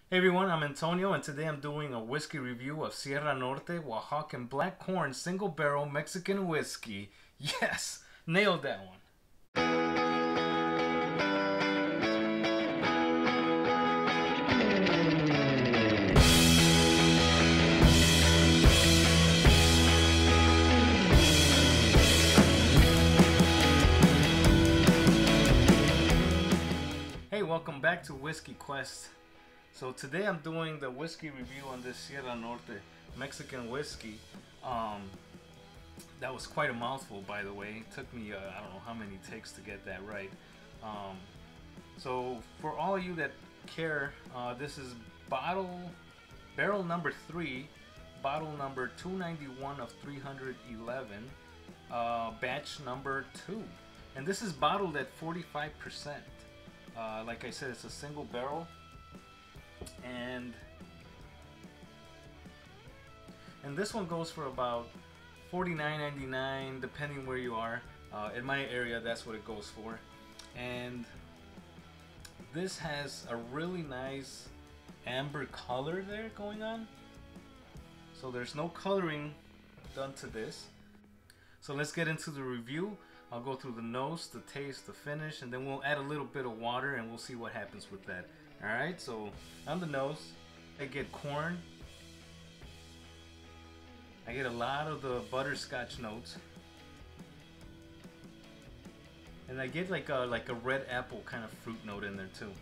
Hey everyone, I'm Antonio, and today I'm doing a whiskey review of Sierra Norte Oaxacan Black Corn Single Barrel Mexican Whiskey. Yes, nailed that one. Hey, welcome back to Whiskey Quest. So today I'm doing the whiskey review on this Sierra Norte Mexican whiskey. That was quite a mouthful, by the way. It took me I don't know how many takes to get that right. So for all of you that care, this is barrel number 3, bottle number 291 of 311, batch number 2, and this is bottled at 45%. Like I said, it's a single barrel. And this one goes for about $49.99 depending where you are. In my area, that's what it goes for. And this has a really nice amber color there going on. So there's no coloring done to this. So let's get into the review. I'll go through the nose, the taste, the finish, and then we'll add a little bit of water and we'll see what happens with that. Alright, so on the nose, I get corn. I get a lot of the butterscotch notes. And I get like a red apple kind of fruit note in there too.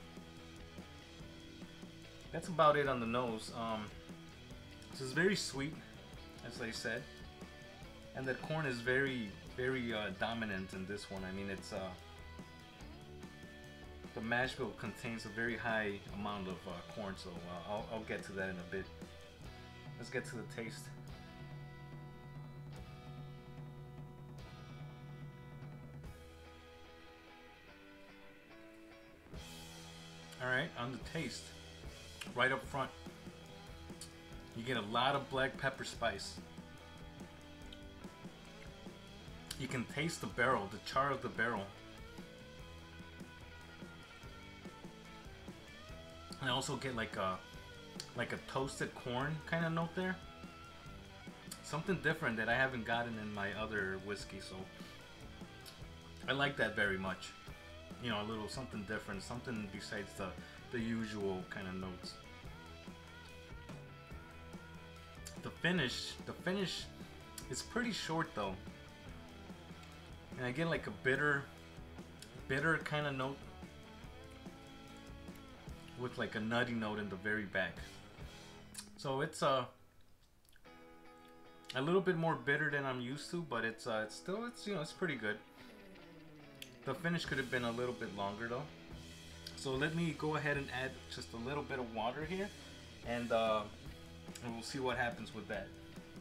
That's about it on the nose. This is very sweet, as I said. And that corn is very dominant in this one. I mean, it's the mash bill contains a very high amount of corn, so I'll get to that in a bit. Let's get to the taste. Alright, on the taste, right up front, you get a lot of black pepper spice. You can taste the barrel, the char of the barrel. I also get like a toasted corn kind of note there. Something different that I haven't gotten in my other whiskey, so I like that very much. You know, a little something different, something besides the usual kind of notes. The finish is pretty short though. And I get like a bitter kind of note with like a nutty note in the very back. So it's a little bit more bitter than I'm used to, but it's still you know, it's pretty good. The finish could have been a little bit longer though. So let me go ahead and add just a little bit of water here, and we'll see what happens with that.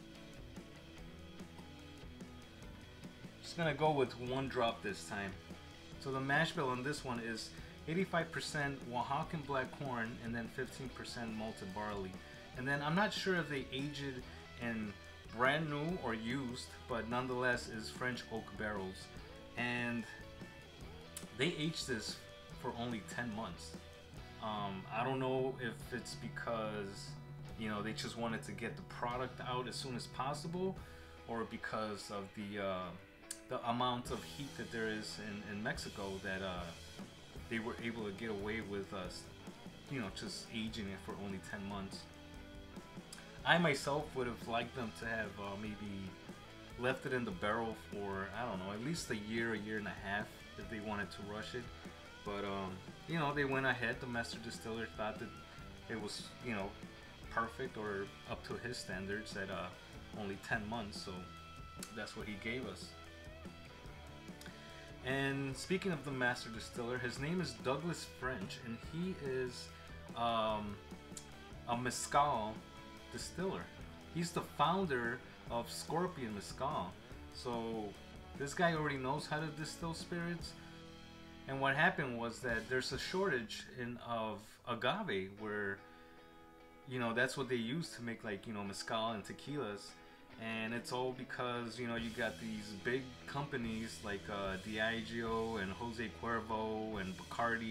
Just gonna go with 1 drop this time. So the mash bill on this one is 85% Oaxacan black corn and then 15% malted barley. And then I'm not sure if they aged it in brand new or used, but nonetheless is French oak barrels. And they aged this for only 10 months. I don't know if it's because, you know, they just wanted to get the product out as soon as possible, or because of the amount of heat that there is in Mexico that they were able to get away with us, you know, just aging it for only 10 months. I myself would have liked them to have maybe left it in the barrel for, I don't know, at least a year and a half if they wanted to rush it. But, you know, they went ahead. The master distiller thought that it was, you know, perfect or up to his standards at only 10 months. So that's what he gave us. And speaking of the master distiller, his name is Douglas French, and he is a mezcal distiller. He's the founder of Scorpion Mezcal. So this guy already knows how to distill spirits. And what happened was that there's a shortage of agave, where, you know, that's what they use to make, like, you know, mezcal and tequilas. And it's all because, you know, you got these big companies like Diageo and Jose Cuervo and Bacardi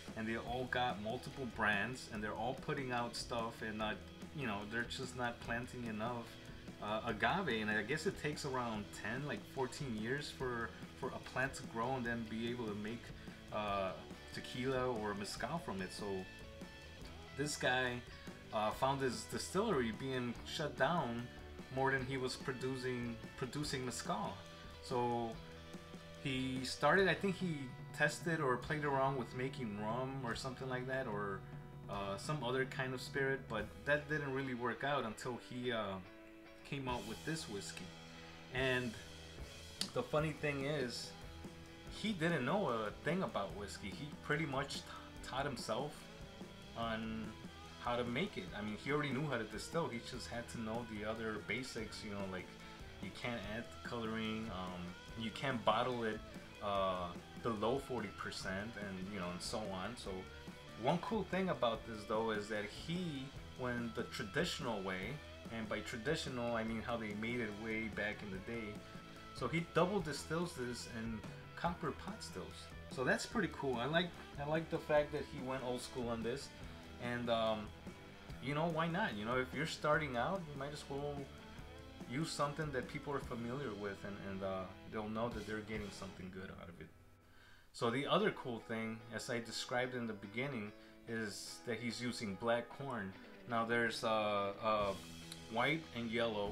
and they all got multiple brands, and they're all putting out stuff, and they're just not planting enough agave. And I guess it takes around 10, like 14 years for a plant to grow and then be able to make tequila or mezcal from it. So this guy found his distillery being shut down more than he was producing mezcal. So he started, I think he tested or played around with making rum or something like that, or some other kind of spirit, but that didn't really work out until he came out with this whiskey. And the funny thing is, he didn't know a thing about whiskey. He pretty much taught himself on how to make it. I mean, he already knew how to distill. He just had to know the other basics, like you can't add coloring, you can't bottle it below 40%, and so on. So one cool thing about this though is that he went the traditional way, and by traditional I mean how they made it way back in the day. So he double distills this in copper pot stills. So that's pretty cool. I like the fact that he went old school on this, and why not? If you're starting out, you might as well use something that people are familiar with, and they'll know that they're getting something good out of it. So the other cool thing, as I described in the beginning, is that he's using black corn. Now there's white and yellow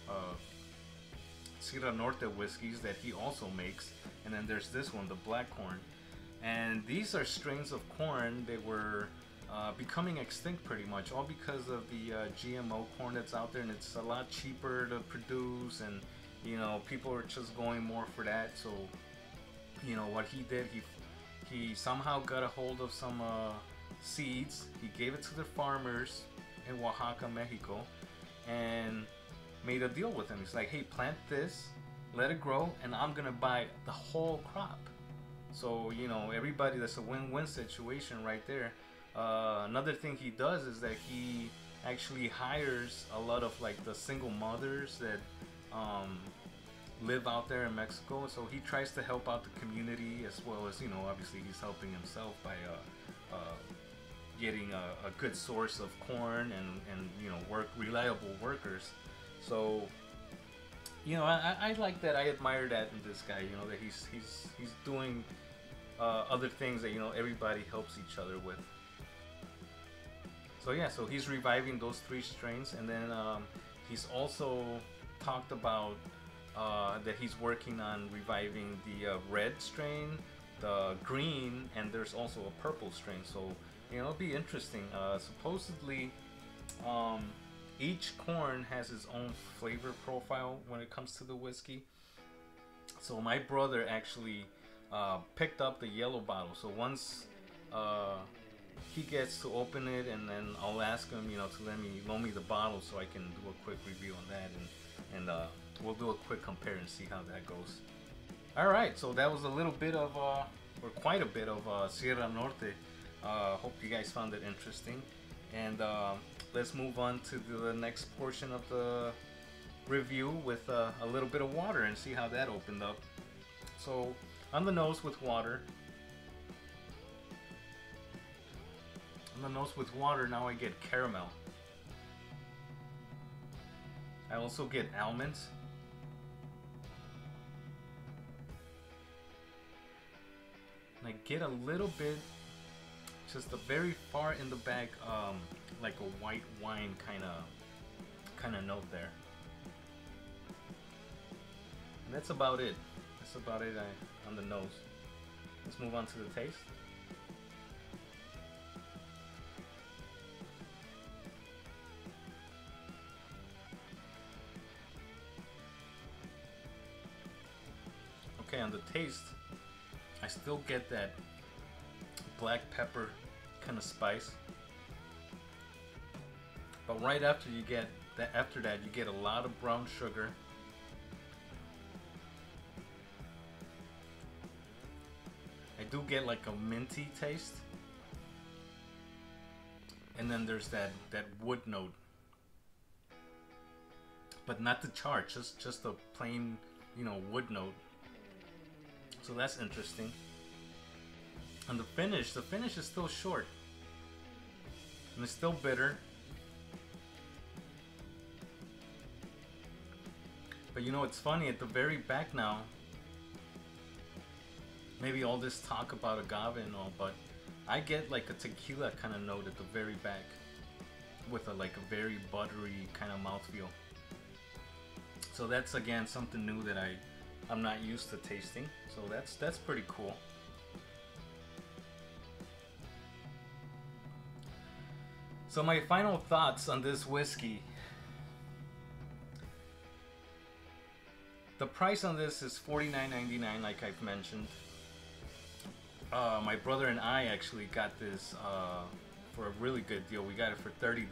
Sierra Norte whiskeys that he also makes, and then there's this one, the black corn. And these are strains of corn that were becoming extinct pretty much, all because of the GMO corn that's out there, and it's a lot cheaper to produce, and people are just going more for that. So what he did, he somehow got a hold of some seeds. He gave it to the farmers in Oaxaca, Mexico, and made a deal with them. He's like, hey, plant this, let it grow, and I'm gonna buy the whole crop. So everybody, that's a win-win situation right there. Another thing he does is that he actually hires a lot of like the single mothers that live out there in Mexico. So he tries to help out the community, as well as obviously he's helping himself by getting a good source of corn and reliable workers. So I like that. I admire that in this guy, that he's doing other things that everybody helps each other with. So yeah, so he's reviving those 3 strains, and then he's also talked about that he's working on reviving the red strain, the green, and there's also a purple strain. So it'll be interesting. Supposedly each corn has its own flavor profile when it comes to the whiskey. So my brother actually picked up the yellow bottle. So once he gets to open it, and then I'll ask him, to loan me the bottle so I can do a quick review on that, and we'll do a quick compare and see how that goes. All right, so that was a little bit of, or quite a bit of Sierra Norte. Hope you guys found it interesting, and let's move on to the next portion of the review with a little bit of water and see how that opened up. So on the nose with water. Now I get caramel. I also get almonds. And I get a little bit, just the very far in the back, like a white wine kind of note there. And that's about it. On the nose. Let's move on to the taste. Okay, on the taste, I still get that black pepper kind of spice, but right after you get that, you get a lot of brown sugar. I do get like a minty taste, and then there's that wood note, but not the char, just a plain wood note. So that's interesting. And the finish is still short. And it's still bitter. But you know, it's funny, at the very back now, maybe all this talk about agave and all, but I get like a tequila kind of note at the very back with a like a very buttery kind of mouthfeel. So that's again something new that I'm not used to tasting. So that's pretty cool. So my final thoughts on this whiskey. The price on this is $49.99, like I've mentioned. My brother and I actually got this for a really good deal. We got it for $30.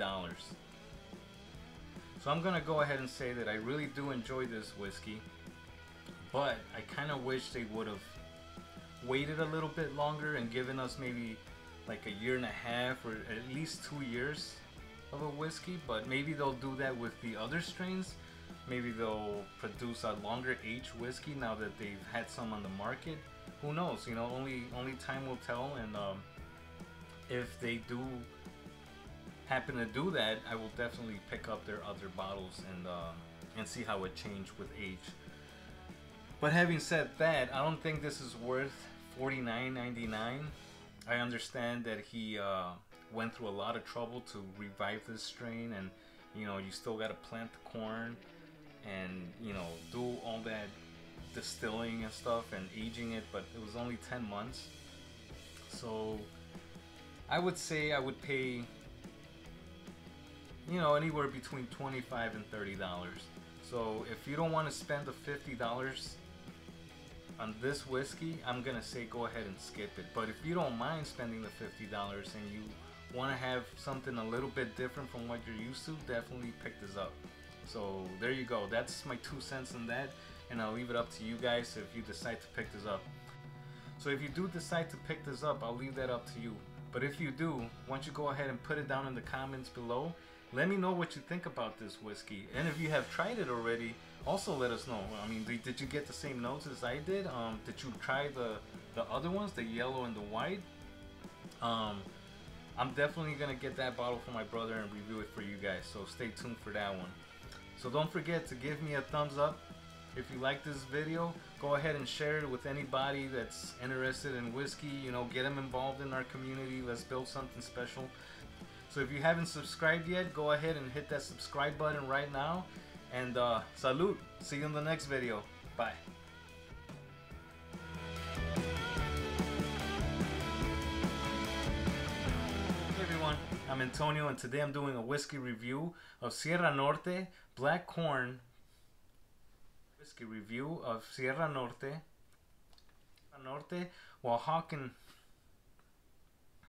So I'm gonna go ahead and say that I really do enjoy this whiskey, but I kind of wish they would have waited a little bit longer and given us maybe like a year and a half or at least 2 years of a whiskey. But maybe they'll do that with the other strains. Maybe they'll produce a longer aged whiskey now that they've had some on the market. Who knows? You know, only time will tell. And if they do happen to do that, I will definitely pick up their other bottles and see how it changed with age. But having said that, I don't think this is worth $49.99. I understand that he went through a lot of trouble to revive this strain, and you know, you still got to plant the corn and, you know, do all that distilling and stuff and aging it, but it was only 10 months. So I would say I would pay, you know, anywhere between $25 and $30. So if you don't want to spend the $50 on this whiskey, I'm gonna say go ahead and skip it. But if you don't mind spending the $50 and you want to have something a little bit different from what you're used to, definitely pick this up. So there you go. That's my 2 cents on that, and I'll leave it up to you guys if you decide to pick this up. So if you do decide to pick this up, I'll leave that up to you. But if you do, why don't you go ahead and put it down in the comments below. Let me know what you think about this whiskey, and if you have tried it already, also let us know. I mean, did you get the same notes as I did? Did you try the other ones, the yellow and the white? I'm definitely gonna get that bottle for my brother and review it for you guys, so stay tuned for that one. So don't forget to give me a thumbs up if you like this video. Go ahead and share it with anybody that's interested in whiskey. You know, get them involved in our community. Let's build something special. So if you haven't subscribed yet, go ahead and hit that subscribe button right now. And salud. See you in the next video. Bye. Hey everyone, I'm Antonio, and today I'm doing a whiskey review of Sierra Norte Black Corn. Whiskey review of Sierra Norte Oaxacan